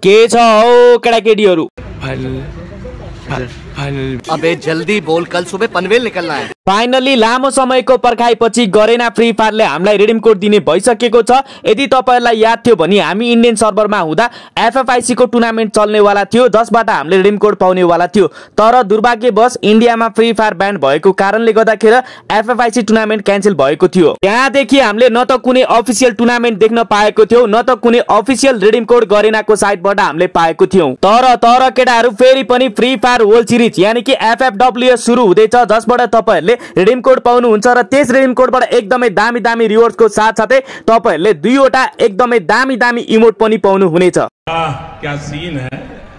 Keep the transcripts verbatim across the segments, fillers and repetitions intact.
के छ हौ केटाकेटीहरु? अबे जल्दी बोल, कल सुबह पनवेल निकलना है। फाइनली लामो समयको पर्खाइपछि गरेना फ्री फायरले हामीलाई रिडिम कोड दिने भइसकेको छ। यदि तपाईहरुलाई याद थियो भने हामी इन्डियन सर्भरमा हुँदा एफएफआईसी को टुर्नामेन्ट चल्नेवाला थियो, जसबाट हामीले रिडिम कोड पाउनेवाला थियो। तर दुर्भाग्यवश इन्डियामा फ्री फायर ब्यान भएको कारणले गर्दाखेरि एफएफआईसी टुर्नामेन्ट क्यान्सल भएको थियो। त्यहाँदेखि हामीले न त कुनै अफिसियल टुर्नामेन्ट देख्न पाएको थियौ, न त कुनै अफिसियल रिडिम कोड गरेनाको साइटबाट हामीले पाएको थियौ। तर तर केटाहरु फेरि पनि फ्री फायर वर्ल्ड सिरिज यानी कि एफएफडब्ल्यूएस सुरु हुँदैछ, जसबाट तपाईहरुले रिडिम कोड पाउनुहुन्छ र त्यस रिडिम कोडबाट एकदमै दामी दामी रिवार्ड्सको साथसाथै तपाईहरुले दुईवटा एकदमै दामी दामी इमोट पनि पाउनु हुनेछ। वाह क्या सीन है,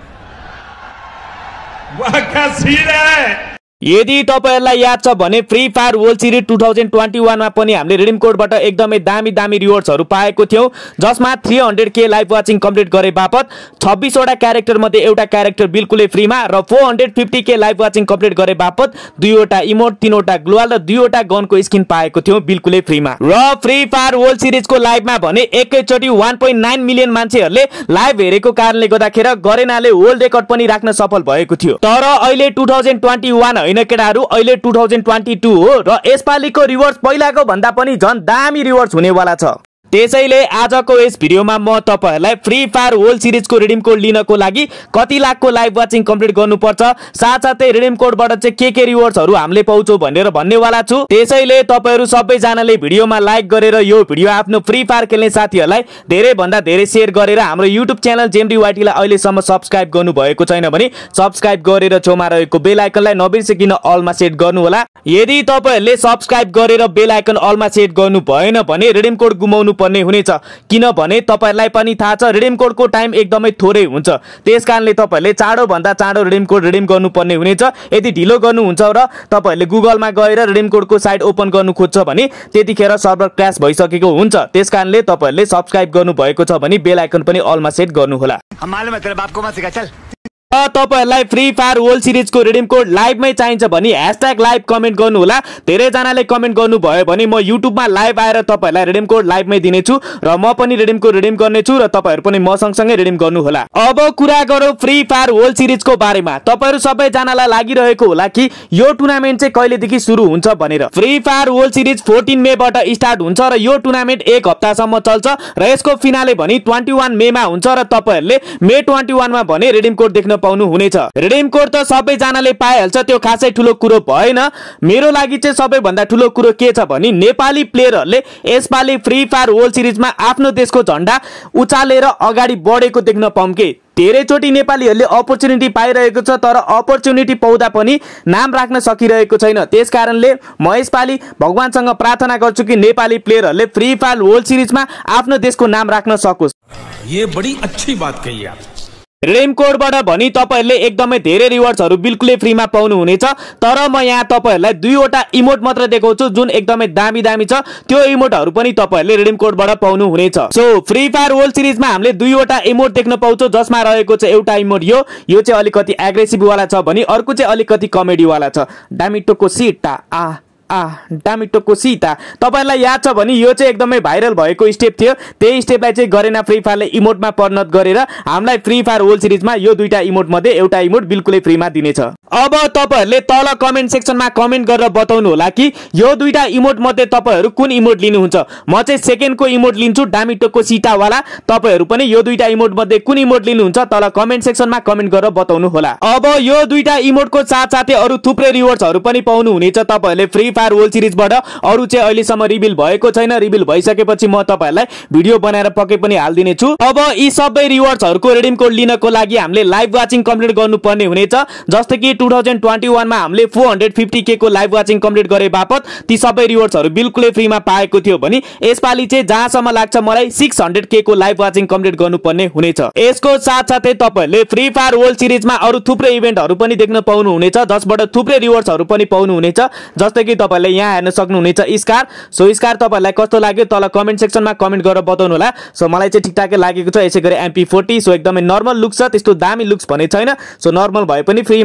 वाह क्या सीन है। यदि तपाईहरुलाई याद छ भने Free Fire World Series two thousand twenty one मा पनि हामीले रिडिम कोडबाट एकदमै दामी दामी रिवार्ड्सहरु पाएको थियौ, जसमा three hundred K live watching complete गरे बापत छब्बीस वटा क्यारेक्टर मध्ये एउटा क्यारेक्टर बिल्कुलै फ्रीमा र four hundred fifty K live watching complete गरे बापत दुईवटा इमोट, तीनवटा ग्लोवाल र दुईवटा गनको स्किन पाएको थियौ बिल्कुलै फ्रीमा। र फ्री फायर वर्ल्ड सिरिजको लाइभमा भने एकैचोटी वन पोइन्ट नाइन मिलियन मान्छेहरुले लाइभ हेरेको कारणले गर्दाखेरि गरेनाले वर्ल्ड रेकर्ड पनि राख्न सफल भएको थियो। तर अहिले टु थाउजन्ड ट्वेन्टी वन केटाहरु अहिले टु थाउजन्ड ट्वेन्टी टू हो र यसपालिको रिवार्ड्स पहिलाको भन्दा पनि झन् दामी रिवार्ड्स हुनेवाला छ। त्यसैले आजको यस भिडियोमा म तपाईहरुलाई फ्री फायर वर्ल्ड सिरिजको रिडिम कोड लिनको लागि कति लाखको लाइभ वाचिङ कम्प्लिट गर्नुपर्छ, साथसाथै रिडिम कोडबाट चाहिँ के के रिवार्ड्सहरु हामीले पाउँछौ भनेर भन्नेवाला छु। त्यसैले तपाईहरु सबैजनाले भिडियोमा लाइक गरेर यो भिडियो आफ्नो फ्री फायर खेल्ने साथीहरुलाई धेरै भन्दा धेरै शेयर गरेर हाम्रो युट्युब च्यानल जेएमडी वाइटी लाई अहिलेसम्म सब्स्क्राइब गर्नु भएको छैन भने सब्स्क्राइब गरेर छेउमा रहेको बेल आइकनलाई नबिर्सिकिन अलमा सेट गर्नु होला। यदि तपाईहरुले सब्स्क्राइब गरेर बेल आइकन अलमा सेट गर्नु भएन भने रिडिम कोड गुमाउनु पर्ने हुनेछ, किनभने तपाईहरुलाई पनि थाहा छ रिडिम कोडको टाइम एकदमै थोरै हुन्छ। त्यसकारणले तपाईहरुले चाँडो भन्दा चाँडो रिडिम कोड रिडिम गर्नुपर्ने हुनेछ। यदि ढिलो गर्नुहुन्छ र तपाईहरुले गुगलमा गएर रिडिम कोडको साइट ओपन गर्नु खोज्छ भने त्यतिखेर सर्भर क्र्याश भइसकेको हुन्छ। त्यसकारणले तपाईहरुले सब्स्क्राइब गर्नु भएको छ भने बेल आइकन पनि अलमा सेट गर्नु होला। हम मालूम है तेरे बाप को मत सिखा, चल। तपाईहरुलाई फ्री फायर वर्ल्ड सिरिजको रिडिम कोड लाइभमै चाहिन्छ भने ह्याशट्याग लाइभ कमेन्ट गर्नु होला। धेरै जनाले कमेन्ट गर्नु भयो भने म युट्युबमा लाइभ आएर तपाईहरुलाई रिडिम कोड लाइभमै दिनेछु र म पनि रिडिम कोड रिडिम गर्नेछु र तपाईहरु पनि म सँगसँगै रिडिम गर्नु होला। अब कुरा गरौँ फ्री फायर वर्ल्ड सिरिजको बारेमा। तपाईहरु सबैजनालाई लागिरहेको होला कि यो टुर्नामेन्ट चाहिँ कहिलेदेखि सुरु हुन्छ भनेर। Free Fire World Series fourteen May बाट स्टार्ट हुन्छ र यो टुर्नामेन्ट एक हप्तासम्म चल्छ र यसको फिनाले भने ट्वेन्टी वन मे मा हुन्छ र तपाईहरुले मे ट्वेन्टी वन मा भने रिडिम कोड देख्न पाउनु हुनेछ। रिडिम कोड त सबैजनाले पाइहाल्छ, त्यो खासै ठुलो कुरो भएन। मेरो लागि चाहिँ सबैभन्दा ठुलो कुरो के छ भने नेपाली प्लेयरहरुले यसपालि फ्री फायर वर्ल्ड सिरिजमा आफ्नो देशको झण्डा उचालेर अगाडि बढेको देख्न पाऊँ के। धेरैचोटी नेपालीहरुले अपर्च्युनिटी पाइरहेको छ, तर अपर्च्युनिटी पाउँदा पनि नाम राख्न सकिरहेको छैन। त्यसकारणले म यसपालि भगवानसँग प्रार्थना गर्छु कि नेपाली प्लेयरहरुले फ्री फायर वर्ल्ड सिरिजमा आफ्नो देशको नाम राख्न सकोस्। ये बड़ी अच्छी बात कही आप। रिडिम कोडबाट भनी तपाईहरुले एकदमै धेरै रिवार्ड्सहरु बिल्कुलै फ्रीमा पाउनु हुनेछ। तर म यहाँ तपाईहरुलाई दुईवटा इमोट मात्र देखाउँछु जुन एकदमै दामी दामी छ। त्यो इमोटहरु पनि तपाईहरुले रिडिम कोडबाट पाउनु हुनेछ। सो फ्री फायर वर्ल्ड सिरिजमा हामीले दुईवटा इमोट देख्न पाउँछौं, जसमा रहेको छ एउटा इमोट यो यो चाहिँ अलिकति एग्रेसिभ वाला छ भने अर्को चाहिँ अलिकति कमेडी वाला छ। डामिटोको सीटा आ आ डामिटोको सीता। तपाईहरुलाई याद छ भने यो चाहिँ एकदमै भाइरल भएको स्टेप थियो। त्यही स्टेपलाई चाहिँ गरेना फ्री फायरले इमोटमा परिणत गरेर हामीलाई फ्री फायर वर्ल्ड सिरिजमा यो दुईटा इमोट मध्ये एउटा इमोट बिल्कुलै फ्रीमा दिनेछ। अब तपाईहरुले तल कमेन्ट सेक्सनमा कमेन्ट गरेर बताउनु होला कि यो दुईटा इमोट मध्ये तपाईहरु कुन इमोट लिनुहुन्छ। म चाहिँ सेकेन्डको इमोट लिन्छु, डामिटोको सीता वाला। तपाईहरु पनि यो दुईटा इमोट मध्ये कुन इमोट लिनुहुन्छ तल कमेन्ट सेक्सनमा कमेन्ट गरेर बताउनु होला। अब यो दुईटा इमोटको साथसाथै अरु थुप्रै रिवार्ड्सहरु पनि पाउनु हुनेछ तपाईहरुले फ्री फायर वर्ल्ड सिरिजबाट। अरु चाहिँ अहिलेसम्म रिभिल भएको छैन, रिभिल भइसकेपछि म तपाईहरुलाई भिडियो बनाएर पक्कै पनि हाल्दिने छु। अब यी सबै रिवार्ड्सहरुको रिडिम कोड लिनको लागि हामीले लाइभ वाचिङ कम्प्लिट गर्नुपर्ने हुनेछ। जस्तै कि टु थाउजन्ड ट्वेन्टी वन मा हामीले फोर हन्ड्रेड फिफ्टी के को लाइभ वाचिङ कम्प्लिट गरे बापत ती सबै रिवार्ड्सहरु बिल्कुलै फ्रीमा पाएको थियो भने यसपालि चाहिँ जहाँसम्म लाग्छ मलाई सिक्स हन्ड्रेड के को लाइभ वाचिङ कम्प्लिट गर्नुपर्ने हुनेछ। यसको साथसाथै तपाईहरुले फ्री फायर वर्ल्ड सिरिजमा अरु थुप्रै इभेन्टहरु पनि देख्न पाउनु हुनेछ, जसबाट थुप्रै रिवार्ड्सहरु पनि पाउनु हुनेछ। जस्तै कि तपाईहरुले यहाँ हेर्न सक्नुहुनेछ स्कार। सो स्कार तपाईहरुलाई कस्तो लाग्यो तल कमेन्ट सेक्सनमा कमेन्ट गरेर बताउनु होला। सो मलाई चाहिँ ठिकठाकै लागेको छ। यसैगरी एमपी फोर्टी। सो एकदमै नर्मल लुक्स छ, त्यस्तो दामी लुक्स भने छैन। सो नर्मल भए पनि फ्रीमा दियो भने त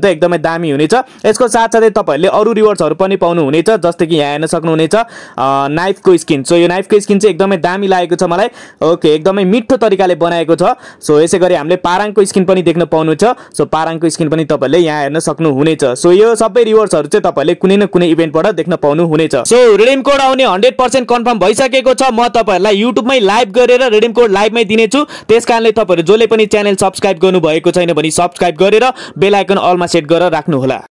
चाहिँ एकदमै दामी हुनेछ। यसको साथसाथै तपाईहरुले अरु रिवार्ड्सहरु पनि पाउनु हुनेछ, जस्तै कि यहाँ हेर्न सक्नुहुनेछ नाइफको स्किन। सो यो नाइफको स्किन चाहिँ एकदमै दामी लागेको छ मलाई। ओके, एकदमै मिठो तरिकाले बनाएको छ। सो यसैगरी हामीले पाराङको स्किन पनि देख्न पाउनुहुन्छ। सो पाराङको स्किन पनि तपाईहरुले यहाँ हेर्न सक्नुहुनेछ। सो यो सबै रिवार्ड्सहरु चाहिँ तपाईहरुले कुनै न कुनै इभेन्टबाट देख्न पाउनु हुनेछ। सो रिडिम कोड आउने हन्ड्रेड पर्सेन्ट कन्फर्म भइसकेको छ। म तपाईहरुलाई युट्युबमै लाइभ गरेर रिडिम कोड लाइभमै दिनेछु। त्यसकारणले तपाईहरु जसले पनि च्यानल सब्स्क्राइब गर्नु भएको छैन भने सब्स्क्राइब गरेर बेल आइकन अलमा सेट गरेर राख्नु होला।